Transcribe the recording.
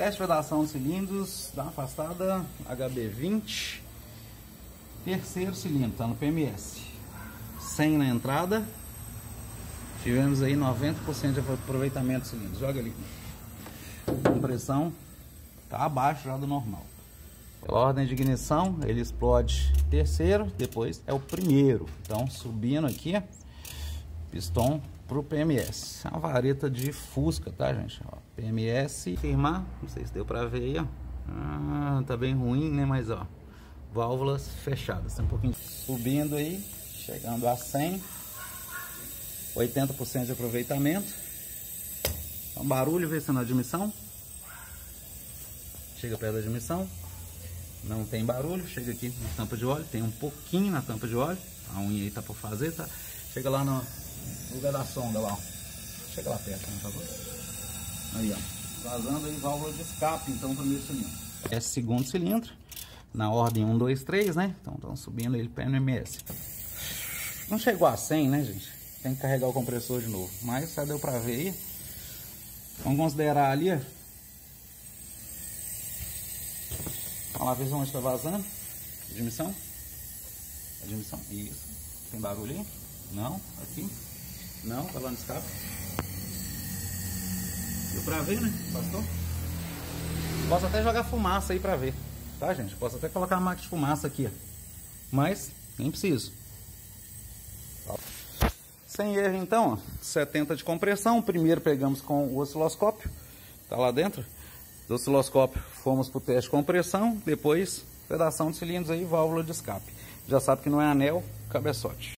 Teste de vedação de cilindros, dá uma afastada, HB20. Terceiro cilindro, tá no PMS. 100 na entrada. Tivemos aí 90% de aproveitamento de cilindros. Joga ali. Compressão tá abaixo já do normal. Pela ordem de ignição, ele explode terceiro, depois é o primeiro. Então, subindo aqui, pistão pro PMS. É uma vareta de Fusca, tá, gente? Ó, PMS, firmar, não sei se deu pra ver aí, ó. Tá bem ruim, né? Mas, ó, válvulas fechadas. Tem um pouquinho subindo aí, chegando a 100. 80% de aproveitamento. Um barulho, vê se na admissão. Chega perto da admissão. Não tem barulho. Chega aqui na tampa de óleo. Tem um pouquinho na tampa de óleo. A unha aí tá por fazer, tá? Chega lá no lugar da sonda lá, ó. Chega lá perto, por favor. Aí, ó. Vazando aí válvula de escape, então, primeiro cilindro. É segundo cilindro. Na ordem 1, 2, 3, né? Então, estão subindo ele para PMS. Não chegou a 100, né, gente? Tem que carregar o compressor de novo. Mas já deu pra ver aí. Vamos considerar ali, ó. Vamos lá ver onde está vazando. Admissão. Admissão. Isso. Tem barulho aí? Não. Aqui. Não. Tá lá no escape. Deu pra ver, né? Passou? Posso até jogar fumaça aí pra ver. Tá, gente? Posso até colocar a máquina de fumaça aqui, ó. Mas nem preciso. Sem erro, então, ó, 70 de compressão. Primeiro pegamos com o osciloscópio, tá lá dentro. Do osciloscópio fomos para o teste de compressão, depois vedação de cilindros aí, válvula de escape. Já sabe que não é anel, cabeçote.